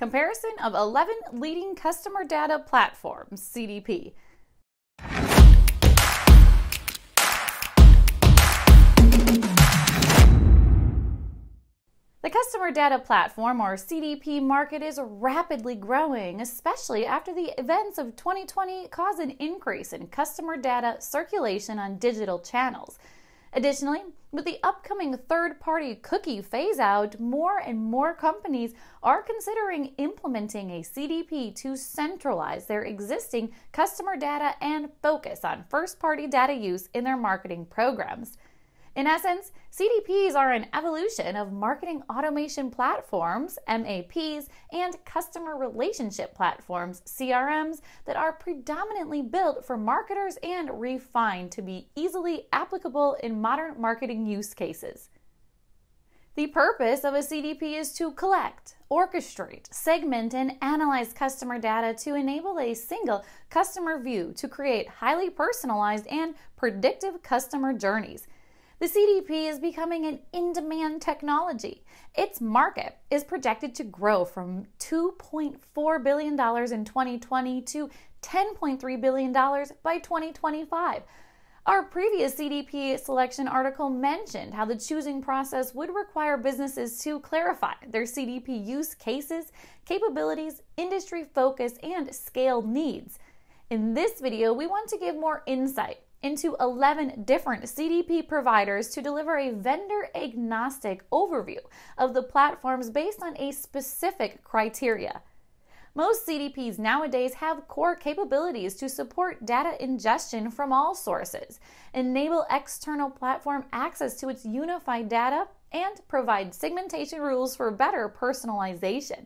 Comparison of 11 leading customer data platforms, CDP. The customer data platform, or CDP, market is rapidly growing, especially after the events of 2020 caused an increase in customer data circulation on digital channels. Additionally, with the upcoming third-party cookie phase-out, more and more companies are considering implementing a CDP to centralize their existing customer data and focus on first-party data use in their marketing programs. In essence, CDPs are an evolution of marketing automation platforms, MAPs, and customer relationship platforms, CRMs, that are predominantly built for marketers and refined to be easily applicable in modern marketing use cases. The purpose of a CDP is to collect, orchestrate, segment, and analyze customer data to enable a single customer view to create highly personalized and predictive customer journeys. The CDP is becoming an in-demand technology. Its market is projected to grow from $2.4 billion in 2020 to $10.3 billion by 2025. Our previous CDP selection article mentioned how the choosing process would require businesses to clarify their CDP use cases, capabilities, industry focus, and scale needs. In this video, we want to give more insight into 11 different CDP providers to deliver a vendor-agnostic overview of the platforms based on a specific criteria. Most CDPs nowadays have core capabilities to support data ingestion from all sources, enable external platform access to its unified data, and provide segmentation rules for better personalization.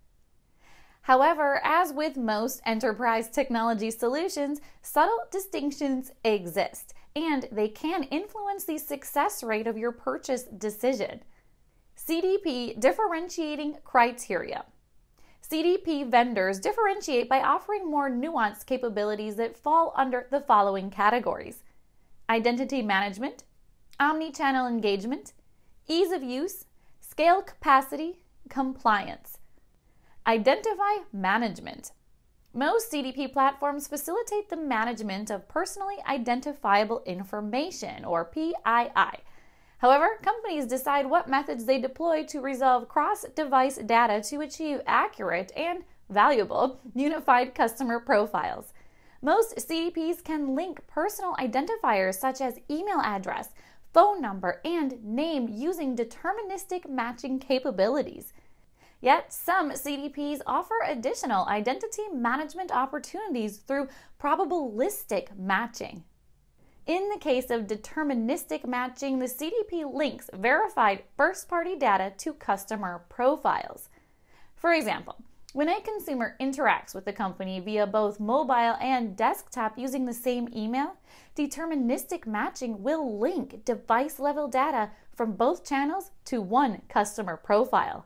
However, as with most enterprise technology solutions, subtle distinctions exist, and they can influence the success rate of your purchase decision. CDP differentiating criteria. CDP vendors differentiate by offering more nuanced capabilities that fall under the following categories: identity management, omni-channel engagement, ease of use, scale capacity, compliance. Identify management. Most CDP platforms facilitate the management of personally identifiable information, or PII. However, companies decide what methods they deploy to resolve cross-device data to achieve accurate and valuable unified customer profiles. Most CDPs can link personal identifiers such as email address, phone number, and name using deterministic matching capabilities. Yet, some CDPs offer additional identity management opportunities through probabilistic matching. In the case of deterministic matching, the CDP links verified first-party data to customer profiles. For example, when a consumer interacts with the company via both mobile and desktop using the same email, deterministic matching will link device-level data from both channels to one customer profile.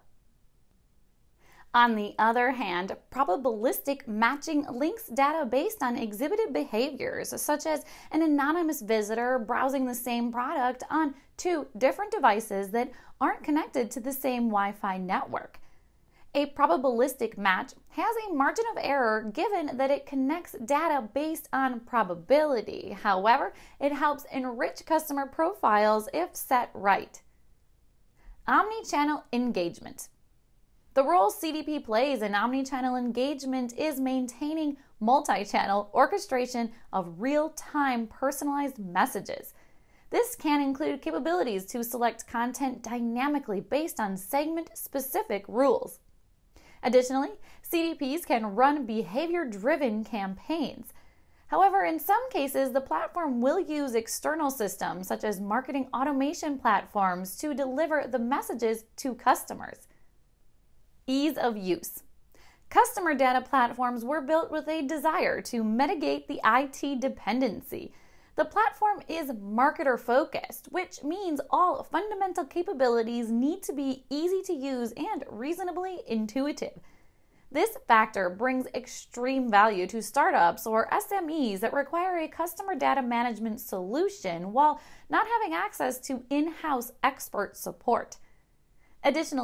On the other hand, probabilistic matching links data based on exhibited behaviors, such as an anonymous visitor browsing the same product on two different devices that aren't connected to the same Wi-Fi network. A probabilistic match has a margin of error given that it connects data based on probability. However, it helps enrich customer profiles if set right. Omnichannel engagement. The role CDP plays in omnichannel engagement is maintaining multi-channel orchestration of real-time personalized messages. This can include capabilities to select content dynamically based on segment-specific rules. Additionally, CDPs can run behavior-driven campaigns. However, in some cases, the platform will use external systems such as marketing automation platforms to deliver the messages to customers. Ease of use. Customer data platforms were built with a desire to mitigate the IT dependency. The platform is marketer-focused, which means all fundamental capabilities need to be easy to use and reasonably intuitive. This factor brings extreme value to startups or SMEs that require a customer data management solution while not having access to in-house expert support. Additionally,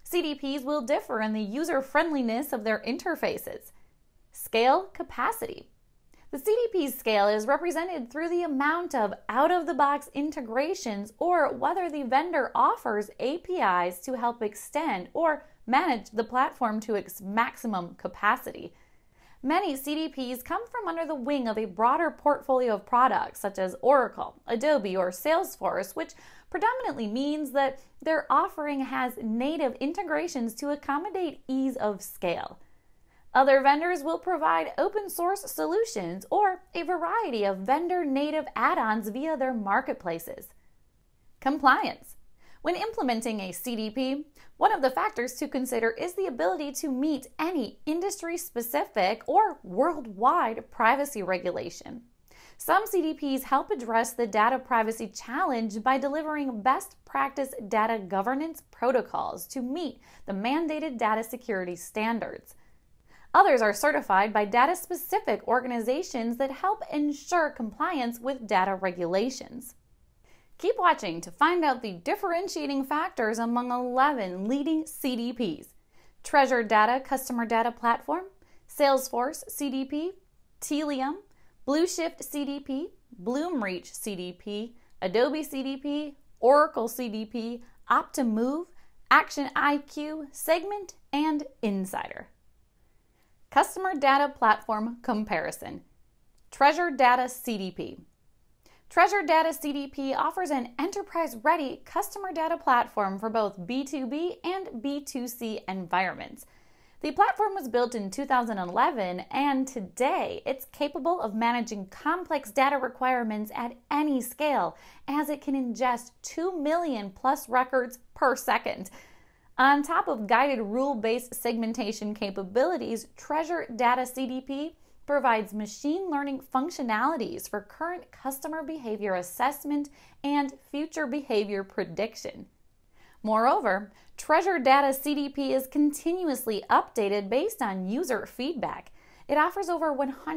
CDPs will differ in the user-friendliness of their interfaces. Scale capacity. The CDP's scale is represented through the amount of out-of-the-box integrations or whether the vendor offers APIs to help extend or manage the platform to its maximum capacity. Many CDPs come from under the wing of a broader portfolio of products such as Oracle, Adobe, or Salesforce, which predominantly means that their offering has native integrations to accommodate ease of scale. Other vendors will provide open source solutions or a variety of vendor native add-ons via their marketplaces. Compliance. When implementing a CDP, one of the factors to consider is the ability to meet any industry-specific or worldwide privacy regulation. Some CDPs help address the data privacy challenge by delivering best practice data governance protocols to meet the mandated data security standards. Others are certified by data-specific organizations that help ensure compliance with data regulations. Keep watching to find out the differentiating factors among 11 leading CDPs: Treasure Data Customer Data Platform, Salesforce CDP, Tealium, Blueshift CDP, Bloomreach CDP, Adobe CDP, Oracle CDP, Optimove, ActionIQ, Segment, and Insider. Customer Data Platform Comparison. Treasure Data CDP. Treasure Data CDP offers an enterprise-ready customer data platform for both B2B and B2C environments. The platform was built in 2011, and today it's capable of managing complex data requirements at any scale, as it can ingest 2 million plus records per second. On top of guided rule-based segmentation capabilities, Treasure Data CDP provides machine learning functionalities for current customer behavior assessment and future behavior prediction. Moreover, Treasure Data CDP is continuously updated based on user feedback. It offers over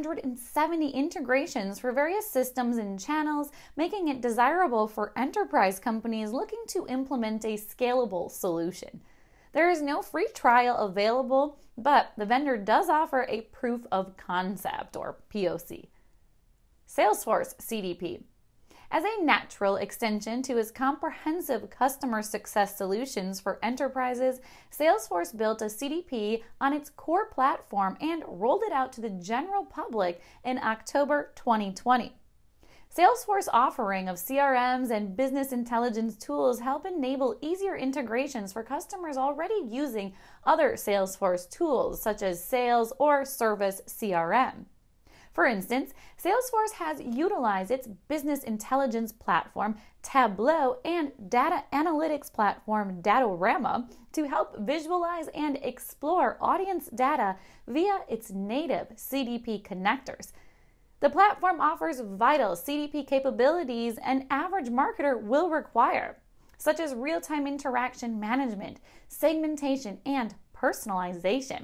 170 integrations for various systems and channels, making it desirable for enterprise companies looking to implement a scalable solution. There is no free trial available, but the vendor does offer a proof of concept, or POC. Salesforce CDP. As a natural extension to its comprehensive customer success solutions for enterprises, Salesforce built a CDP on its core platform and rolled it out to the general public in October 2020. Salesforce offering of CRMs and business intelligence tools help enable easier integrations for customers already using other Salesforce tools such as Sales or Service CRM. For instance, Salesforce has utilized its business intelligence platform, Tableau, and data analytics platform, Datorama, to help visualize and explore audience data via its native CDP connectors. The platform offers vital CDP capabilities an average marketer will require, such as real-time interaction management, segmentation, and personalization.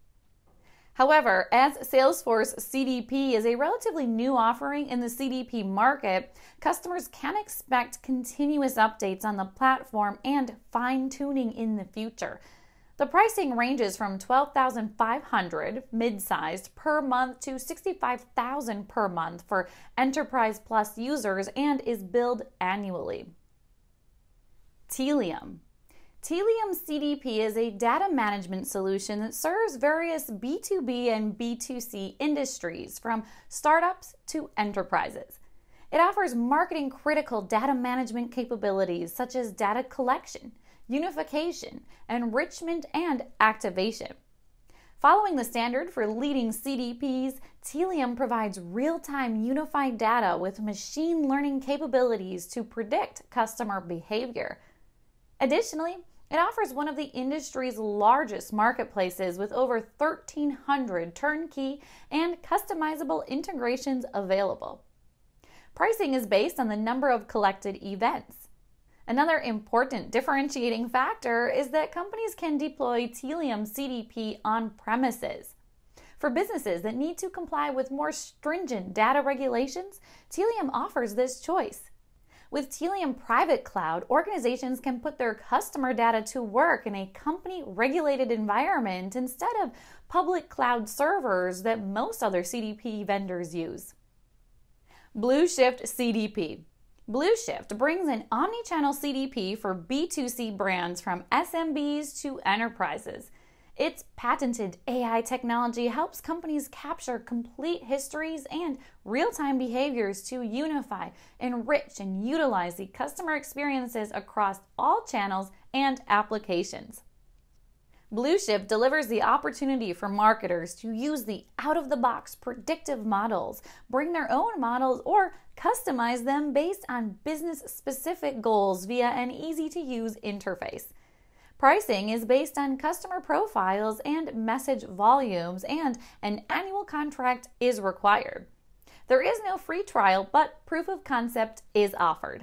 However, as Salesforce CDP is a relatively new offering in the CDP market, customers can expect continuous updates on the platform and fine-tuning in the future. The pricing ranges from $12,500 mid-sized per month to $65,000 per month for Enterprise Plus users and is billed annually. Tealium. Tealium CDP is a data management solution that serves various B2B and B2C industries, from startups to enterprises. It offers marketing-critical data management capabilities such as data collection, unification, enrichment, and activation. Following the standard for leading CDPs, Tealium provides real-time unified data with machine learning capabilities to predict customer behavior. Additionally, it offers one of the industry's largest marketplaces with over 1,300 turnkey and customizable integrations available. Pricing is based on the number of collected events. Another important differentiating factor is that companies can deploy Tealium CDP on premises. For businesses that need to comply with more stringent data regulations, Tealium offers this choice. With Telium Private Cloud, organizations can put their customer data to work in a company-regulated environment instead of public cloud servers that most other CDP vendors use. Blueshift CDP. Blueshift brings an omnichannel CDP for B2C brands from SMBs to enterprises. Its patented AI technology helps companies capture complete histories and real-time behaviors to unify, enrich, and utilize the customer experiences across all channels and applications. Blueshift delivers the opportunity for marketers to use the out-of-the-box predictive models, bring their own models, or customize them based on business-specific goals via an easy-to-use interface. Pricing is based on customer profiles and message volumes, and an annual contract is required. There is no free trial, but proof of concept is offered.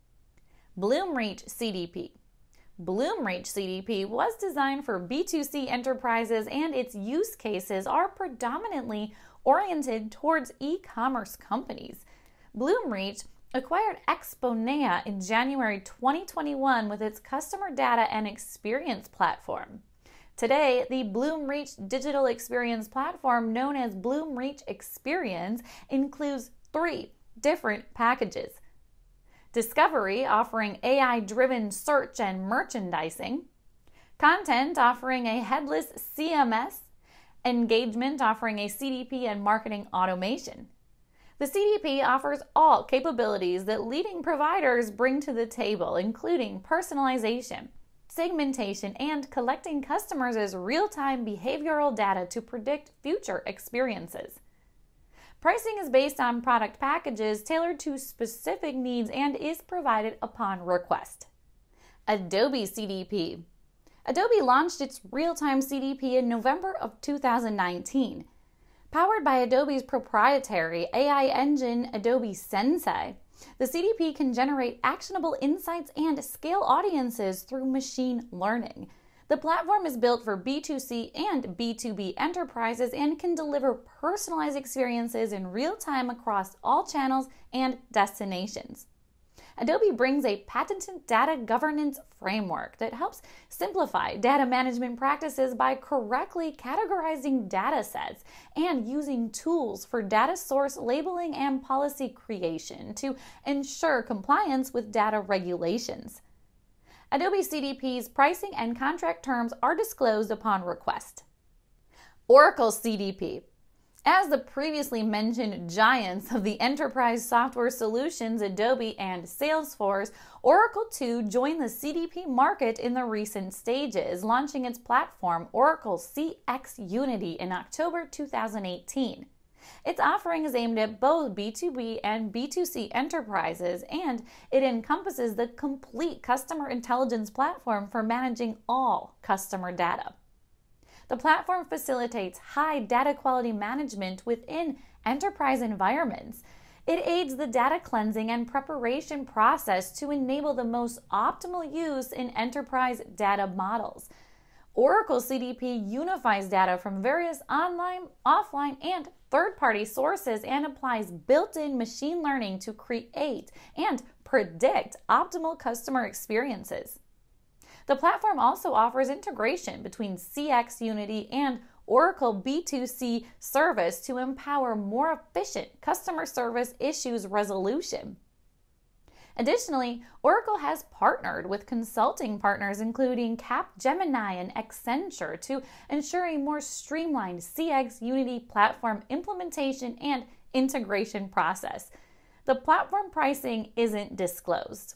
Bloomreach CDP. Bloomreach CDP was designed for B2C enterprises, and its use cases are predominantly oriented towards e-commerce companies. Bloomreach acquired Exponea in January 2021 with its customer data and experience platform. Today, the Bloomreach digital experience platform, known as Bloomreach Experience, includes 3 different packages. Discovery, offering AI-driven search and merchandising. Content, offering a headless CMS. Engagement, offering a CDP and marketing automation. The CDP offers all capabilities that leading providers bring to the table, including personalization, segmentation, and collecting customers' real-time behavioral data to predict future experiences. Pricing is based on product packages tailored to specific needs and is provided upon request. Adobe CDP. Adobe launched its real-time CDP in November of 2019. Powered by Adobe's proprietary AI engine, Adobe Sensei, the CDP can generate actionable insights and scale audiences through machine learning. The platform is built for B2C and B2B enterprises and can deliver personalized experiences in real time across all channels and destinations. Adobe brings a patented data governance framework that helps simplify data management practices by correctly categorizing data sets and using tools for data source labeling and policy creation to ensure compliance with data regulations. Adobe CDP's pricing and contract terms are disclosed upon request. Oracle CDP. As the previously mentioned giants of the enterprise software solutions, Adobe and Salesforce, Oracle too joined the CDP market in the recent stages, launching its platform, Oracle CX Unity, in October 2018. Its offering is aimed at both B2B and B2C enterprises, and it encompasses the complete customer intelligence platform for managing all customer data. The platform facilitates high data quality management within enterprise environments. It aids the data cleansing and preparation process to enable the most optimal use in enterprise data models. Oracle CDP unifies data from various online, offline, and third-party sources and applies built-in machine learning to create and predict optimal customer experiences. The platform also offers integration between CX Unity and Oracle B2C service to empower more efficient customer service issues resolution. Additionally, Oracle has partnered with consulting partners including Capgemini and Accenture to ensure a more streamlined CX Unity platform implementation and integration process. The platform pricing isn't disclosed.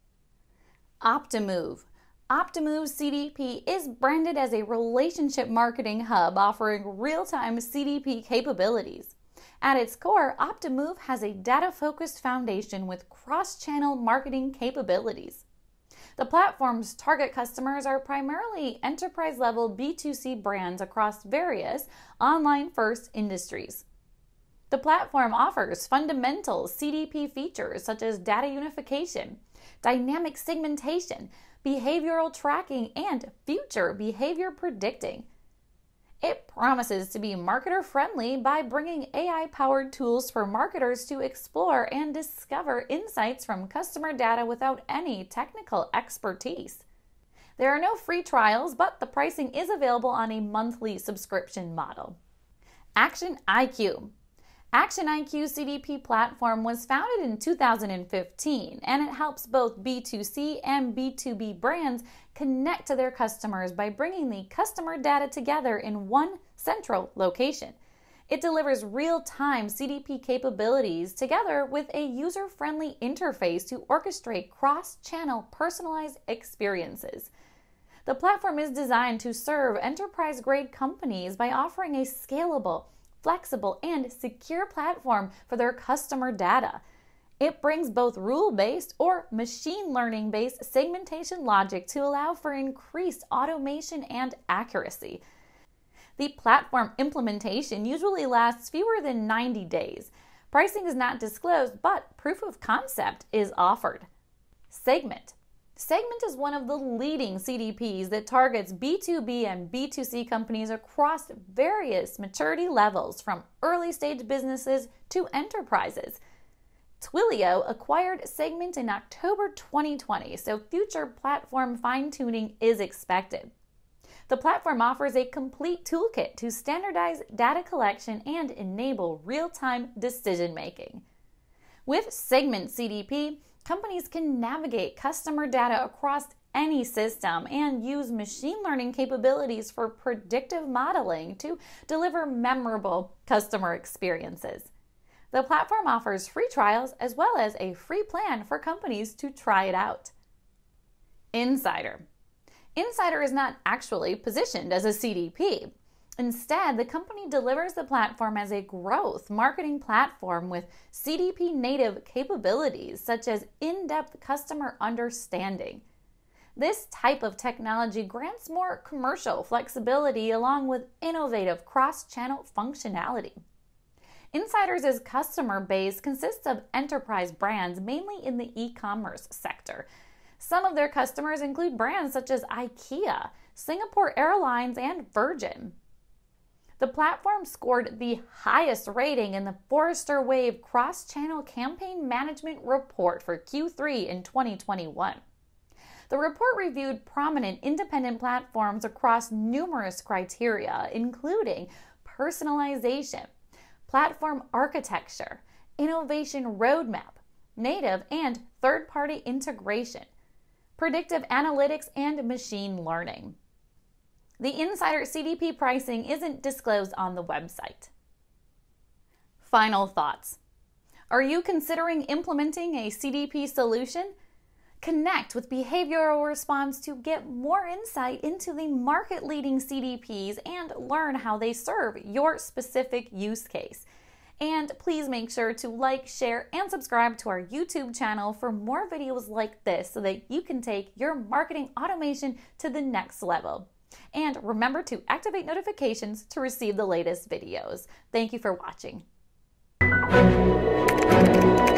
Optimove. Optimove CDP is branded as a relationship marketing hub offering real-time CDP capabilities. At its core, Optimove has a data-focused foundation with cross-channel marketing capabilities. The platform's target customers are primarily enterprise-level B2C brands across various online-first industries. The platform offers fundamental CDP features such as data unification, dynamic segmentation, behavioral tracking, and future behavior predicting. It promises to be marketer-friendly by bringing AI-powered tools for marketers to explore and discover insights from customer data without any technical expertise. There are no free trials, but the pricing is available on a monthly subscription model. Action IQ. Action IQ CDP platform was founded in 2015, and it helps both B2C and B2B brands connect to their customers by bringing the customer data together in one central location. It delivers real-time CDP capabilities together with a user-friendly interface to orchestrate cross-channel personalized experiences. The platform is designed to serve enterprise-grade companies by offering a scalable, flexible, and secure platform for their customer data. It brings both rule-based or machine learning-based segmentation logic to allow for increased automation and accuracy. The platform implementation usually lasts fewer than 90 days. Pricing is not disclosed, but proof of concept is offered. Segment. Segment is one of the leading CDPs that targets B2B and B2C companies across various maturity levels, from early-stage businesses to enterprises. Twilio acquired Segment in October 2020, so future platform fine-tuning is expected. The platform offers a complete toolkit to standardize data collection and enable real-time decision-making. With Segment CDP, companies can navigate customer data across any system and use machine learning capabilities for predictive modeling to deliver memorable customer experiences. The platform offers free trials as well as a free plan for companies to try it out. Insider. Insider is not actually positioned as a CDP. Instead, the company delivers the platform as a growth marketing platform with CDP native capabilities such as in-depth customer understanding. This type of technology grants more commercial flexibility along with innovative cross-channel functionality. Insider's customer base consists of enterprise brands mainly in the e-commerce sector. Some of their customers include brands such as IKEA, Singapore Airlines, and Virgin. The platform scored the highest rating in the Forrester Wave Cross-Channel Campaign Management Report for Q3 in 2021. The report reviewed prominent independent platforms across numerous criteria, including personalization, platform architecture, innovation roadmap, native and third-party integration, predictive analytics, and machine learning. The Insider CDP pricing isn't disclosed on the website. Final thoughts. Are you considering implementing a CDP solution? Connect with Behavioral Response to get more insight into the market-leading CDPs and learn how they serve your specific use case. And please make sure to like, share, and subscribe to our YouTube channel for more videos like this so that you can take your marketing automation to the next level. And remember to activate notifications to receive the latest videos. Thank you for watching.